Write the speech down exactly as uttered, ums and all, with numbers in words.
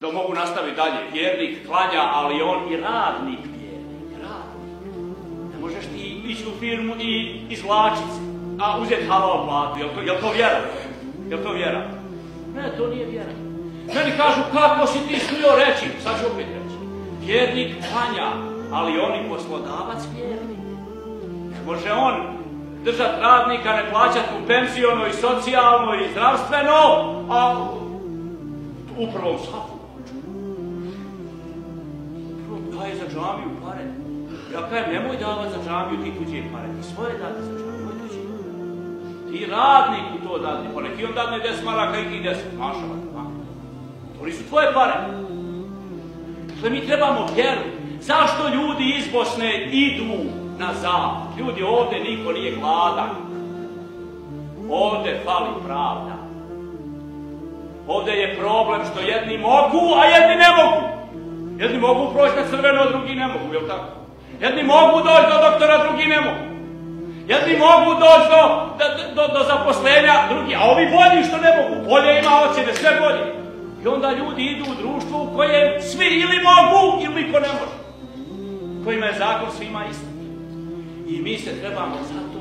Da mogu nastaviti dalje. Vjernik klanja, ali on i radnik vjernik. Radnik. Ne možeš ti ići u firmu i izvlačiti se, a uzeti halal platu. Jel to, jel to vjera? Jel to vjera? Ne, to nije vjera. Meni kažu, kako si ti smio reći? Sad ću opet reći. Vjernik klanja, ali on i poslodavac vjernik. Ne može on držati radnika, ne plaćati mu pensiono i socijalno i zdravstveno, a upravo u safu. Upravo daje za džamiju pare. Ja kajem, nemoj davati za džamiju ti tuđe pare, ti svoje dati za džamiju, nemoj tuđe. Ti radniku to dati, pa neki on dadne deset maraka i ti deset, mašava. To nisu tvoje pare. Dakle, mi trebamo vjeru. Zašto ljudi iz Bosne idu na zapad? Ljudi, ovdje niko nije gladan. Ovdje fali pravda. Ovdje je problem što jedni mogu, a jedni ne mogu. Jedni mogu proći na crveno, a drugi ne mogu, jel tako? Jedni mogu doći do doktora, drugi ne mogu. Jedni mogu doći do, do, do, do zaposlenja, drugi, a ovi bolji što ne mogu. Bolje ima ocjene, sve bolje. I onda ljudi idu u društvo u kojem svi ili mogu, ili niko ne može. U kojima je zakon svima isti. I mi se trebamo sad